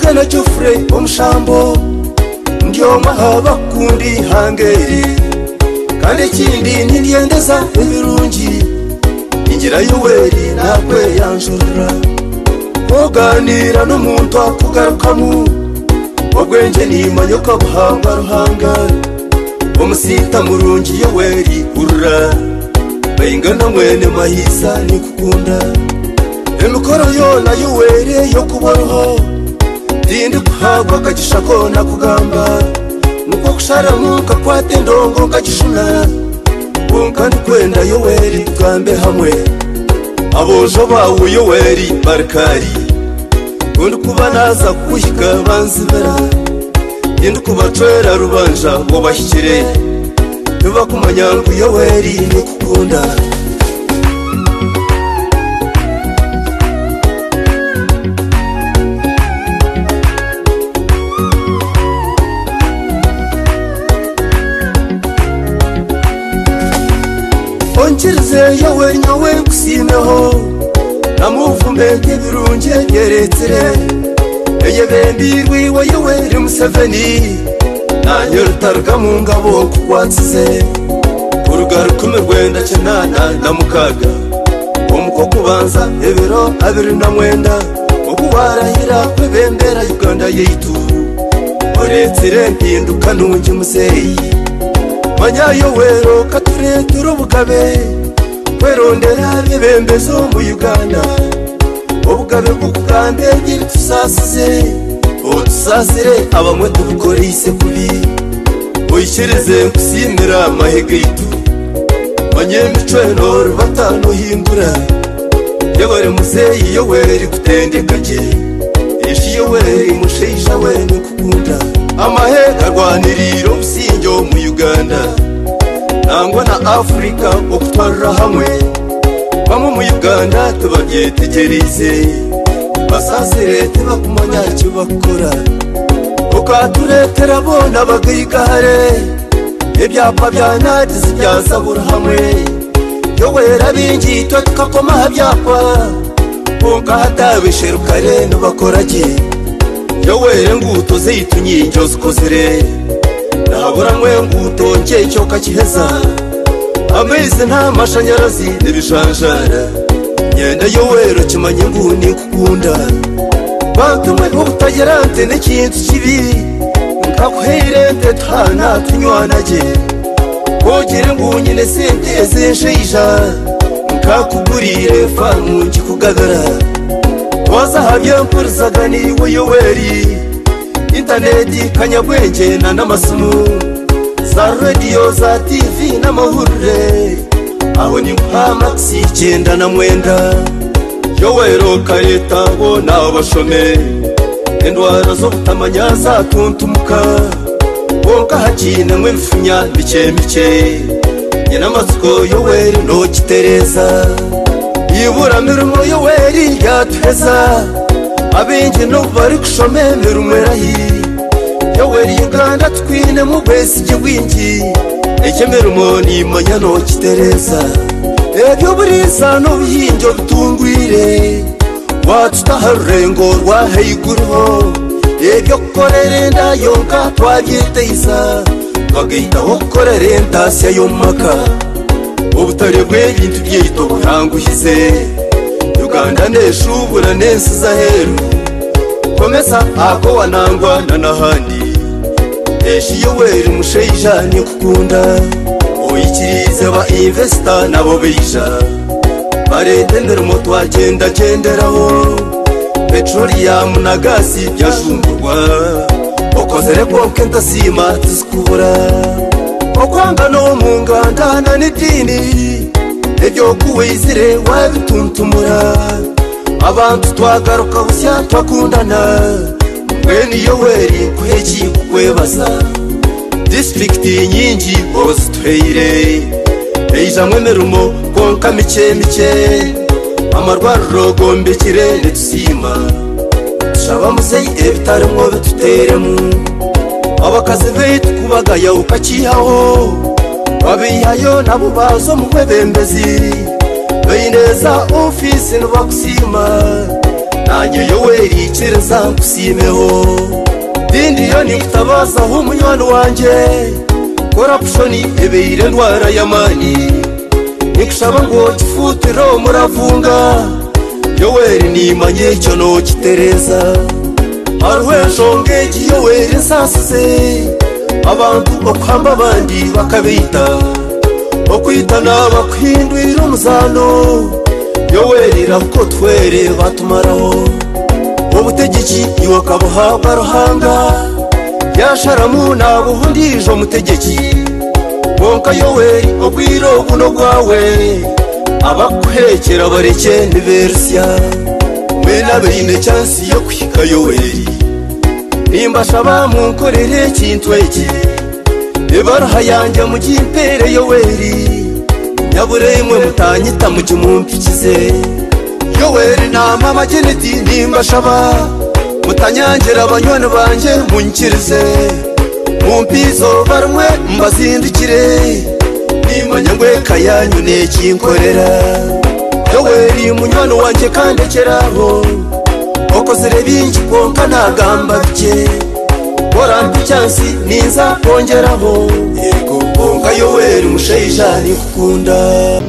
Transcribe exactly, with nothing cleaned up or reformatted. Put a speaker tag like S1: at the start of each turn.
S1: Beingana Geoffrey omushambo ndio mahaba kundi hangeri kandi kindi nindiyendeza ebirungi ingira Yoweri nakwe yanjurura oganira n'umuntu akugarukamu ogwenje nimanyo kabuhanga ruhanga Omusita Murungyi Yoweri urura Beingana mwene mahisa nikukunda emikoro yona Yoweri yo kuboroho Dindi kuhagwa kagishako nakugamba nuko kushara muka kwate ndongo kagishuna Bunka ndikwenda Yoweri tugambe hamwe Abojo bawe Yoweri barikari Kundi kuba naza kuhika banzibera Dindi kubatwera rubanja ngo bashyikire Tuba kumanyangu Yoweri nikukunda Onchirize Yoweri nyawe kusimeho Namuvumbe nk'ibirungi nyeretere Eye bembirwi wa Yoweri Museveni Nanyo rutaruka mu ngabo kukwatsize Urugaruka umirwenda cenana na mukaga Omuko kubanza ebiro abiri na mwenda Okuwarahira kwebembera Uganda yeitu Oretere mpinduka nungi muzeyi Manya Yoweri kature turubukabe Kwerondera bibembezo mu Uganda Obukabe bukugande ngiri tusasize Otusasire abamwe tubukorise kubi Oyishirize nkusimira amahegeyitu Manye micweno rubatano hindura Yoweri muzeyi Yoweri kutendekaje Eshi Yoweri musheisha we nikukunda Amahega rwaniriro businjo mu Uganda Nangwa na Afrika okutwarira hamwe Bamwe mu Uganda tubabyetegereze Basasire tebakumanya icyo bakora Ukaturetera bona bagayigare Ibyapa bya nadizi byazabura hamwe Yoweri abingitwa tukakoma byapa Bunka hatabisherukare nubakorage Yoweri nguto zitunyinjo zikozere Nahabura mwe nguto nje cyo kakiheza Amezi nta mashanyarazi n'ibishanjara Nyenda Yoweri kimanye nguni kukunda Batumwe ubutagerante n'ikintu kibi Nkakuhere ntetana tunywanage Kogere ngunyine sente zensheija Nkakugurire famu nkikugagara Wazahabye mpurizaga niwe Yoweri Interneti kanyabwenge na n'amasumu Za radio za T V n'amahurire Aho ni mpa maxi icyenda na mwenda Yoweri kareta bo n'abashome Endwara zo kutamanya zatuntumuka Bonka hakine mwe bifunya mike mike Nyina matsuko Yoweri no kitereza Ibura mirimo Yoweri yatuheza Abingi no bari kushome mirumerahi Yoweri Uganda twine mu bwesi gigwingi Eke mirimo ni manyano kitereza Ebyo buriza no bihinjo bitungwire Watutaharengo rwaheyiguruho Ebyo korere nda yonka twabyiteiza Bagahita ho korere ndasya yomaka Ubutare bw'ebintu byito buranguhize Uganda neshubura nensiza heru Komesa ako wanangwa na nahandi Eshi Yoweri musheija nikukunda Oyikirize ba investor nabo beija Baretendera moto agenda genderaho Petroleum na gasi byashumburwa Okozere konke ntasima tizikubura Okwanga no mu nganda na n'idini Ebyo kuwizire wabituntumura Abantu twagaruka busya twakundana Mbweni Yoweri kuheki kukwebaza District nyingi ozitweire Eija mwemerumo konka mike mike Amarwariro gombekire netusima Tushaba muzeyi ebitare mwobe tuteremu Abakazi beitu kubagaya ukakihaho Wabihayo nabo bazo mu bwebembezi Beineza ofisi nubakusima Nanyo Yoweri nkusire nsankusimeho dindi yo nikutabaza h'umunywana wanje corruption ebeire ndwara y'amani nikushaba ngo kifutiro muravunga Yoweri nimanye cyo no kitereza arweshonge Yoweri nsasize abantu okwamba bandi bakabita okwitana bakwindwira umuzano Yoweri rako twere batumaraho obutegeki iwo kabuhabwa ruhanga yasharamu nabuhundijo mutegeki bonka Yoweri ogwiro buno gwawe abakuhekera bareke niversia mwena beine chance yo kwika Yoweri nimba shaba munkorere kintu eki ebaraha yanjye mu gimpere Yoweri nyaburemwe mutanyita mu kimumpikize Yoweri na mama Kennedy nimba shaba mutanyangera abanywana banje munkirize mumpizo barumwe mbazindikire nimanya ngwe kayanyu nekinkorera Yoweri munywana wanje kandekeraho okozere bingi konka nagamba bike borampi chansi ninza kongeraho yego konka Yoweri musheija nikukunda